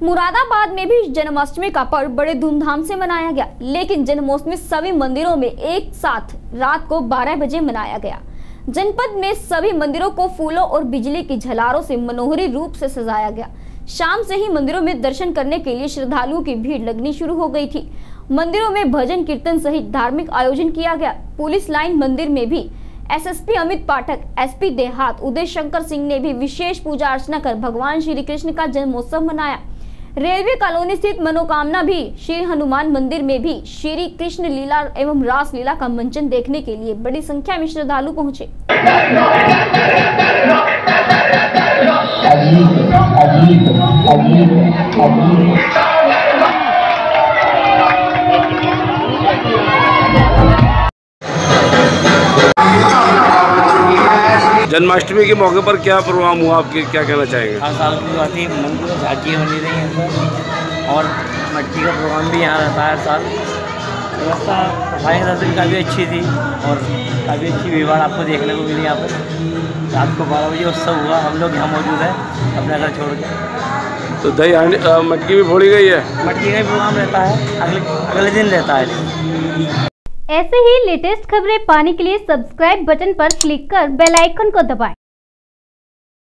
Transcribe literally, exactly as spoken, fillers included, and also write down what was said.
मुरादाबाद में भी जन्माष्टमी का पर्व बड़े धूमधाम से मनाया गया, लेकिन जन्माष्टमी सभी मंदिरों में एक साथ रात को बारह बजे मनाया गया। जनपद में सभी मंदिरों को फूलों और बिजली की झलारों से मनोहरी रूप से सजाया गया। शाम से ही मंदिरों में दर्शन करने के लिए श्रद्धालुओं की भीड़ लगनी शुरू हो गई थी। मंदिरों में भजन कीर्तन सहित धार्मिक आयोजन किया गया। पुलिस लाइन मंदिर में भी एसएसपी अमित पाठक, एसपी देहात उदय शंकर सिंह ने भी विशेष पूजा अर्चना कर भगवान श्री कृष्ण का जन्मोत्सव मनाया। रेलवे कॉलोनी स्थित मनोकामना भी श्री हनुमान मंदिर में भी श्री कृष्ण लीला एवं रास लीला का मंचन देखने के लिए बड़ी संख्या में श्रद्धालु पहुंचे। जन्माष्टमी के मौके पर क्या प्रोग्राम हुआ, आपके क्या कहना चाहेंगे? हर साल की बात है, मंदिर में झांकियाँ बनी रही हैं और मटकी का प्रोग्राम भी यहाँ रहता है हर साल। व्यवस्था सफाई की काफ़ी अच्छी थी और काफ़ी अच्छी भीड़ आपको देखने को मिली। यहाँ पर रात को बारह बजे उत्सव हुआ, हम लोग यहाँ मौजूद हैं अपना घर छोड़ के। तो दही हांडी मटकी भी फोड़ी गई है? मटकी का प्रोग्राम रहता है, अगले अगले दिन रहता है। ऐसे ही लेटेस्ट खबरें पाने के लिए सब्सक्राइब बटन पर क्लिक कर बेल आइकन को दबाएं।